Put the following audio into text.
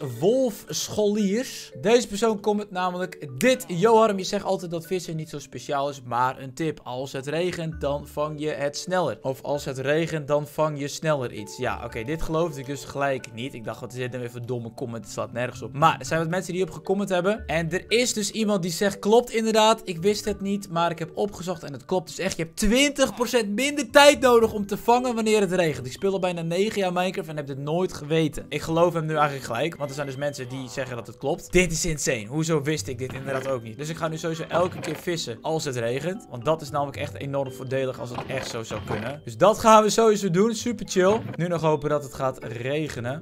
Wolf Scholiers. Deze persoon comment namelijk dit. Yo Harm, je zegt altijd dat vissen niet zo speciaal is, maar een tip. Als het regent, dan vang je het sneller. Of als het regent, dan vang je sneller iets. Ja, oké, dit geloofde ik dus gelijk niet. Ik dacht, wat is dit nou even een domme comment, het slaat nergens op. Maar er zijn wat mensen die op gecomment hebben. En er is dus iemand die zegt, klopt inderdaad, ik wist het niet, maar ik heb opgezocht en het klopt dus echt. Je hebt 20% minder tijd nodig om te vangen wanneer het regent. Ik speel al bijna 9 jaar Minecraft en heb dit nooit geweten. Ik geloof hem nu eigenlijk gelijk, want er zijn dus mensen die zeggen dat het klopt. Dit is insane. Hoezo wist ik dit inderdaad ook niet? Dus ik ga nu sowieso elke keer vissen als het regent. Want dat is namelijk echt enorm voordelig als het echt zo zou kunnen. Dus dat gaan we sowieso doen. Super chill. Nu nog hopen dat het gaat regenen.